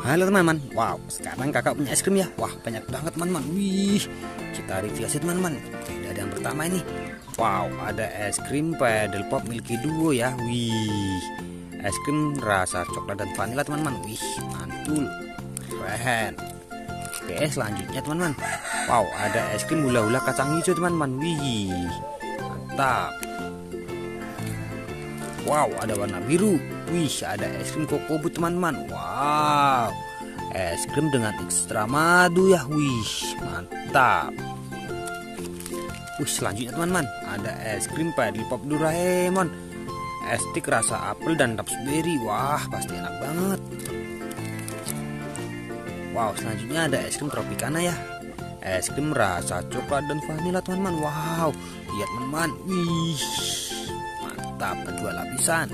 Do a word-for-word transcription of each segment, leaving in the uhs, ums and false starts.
Halo teman-teman, wow sekarang kakak punya es krim ya. Wah banyak banget teman-teman. Wih, kita review aja teman-teman. Ada yang pertama ini, wow ada es krim Paddle Pop Milky Duo ya. Wih, es krim rasa coklat dan vanila teman-teman. Wih mantul, keren. Oke selanjutnya teman-teman, wow ada es krim hula-hula kacang hijau teman-teman. Wih mantap. Wow ada warna biru. Wih ada es krim kokobut teman-teman. Wow es krim dengan ekstra madu ya. Wih mantap. Wih selanjutnya teman-teman, ada es krim Paddle Pop Doraemon, es stik rasa apel dan raspberry. Wah pasti enak banget. Wow selanjutnya ada es krim Tropicana ya, es krim rasa coklat dan vanila teman-teman. Wow lihat teman-teman, wih mantap, kedua lapisan.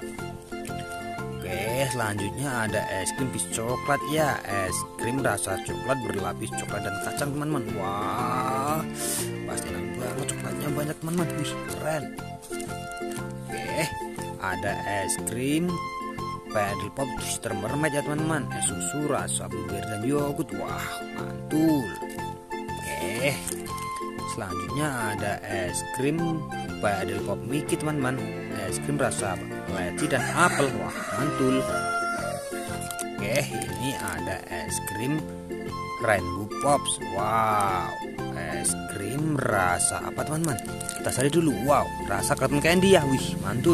Oke selanjutnya ada es krim bis coklat ya, es krim rasa coklat berlapis coklat dan kacang teman-teman. Wah pasti enak banget, coklatnya banyak teman-teman. Wih keren. Oke ada es krim Paddle Pop Twister Mermaid ya teman-teman, es susu rasa blueberry dan yogurt. Wah mantul. Oke selanjutnya ada es krim Paddle Pop Mickey teman-teman, es krim rasa leci dan apel. Wah mantul. Oke ini ada es krim Rainbow Pops. Wow es krim rasa apa teman-teman, kita cari dulu. Wow rasa cotton candy ya. Wih mantul.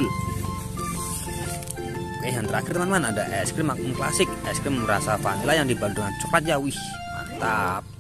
Oke yang terakhir teman-teman, ada es krim Magnum Klasik, es krim rasa vanila yang dibalut dengan coklat ya. Wih mantap.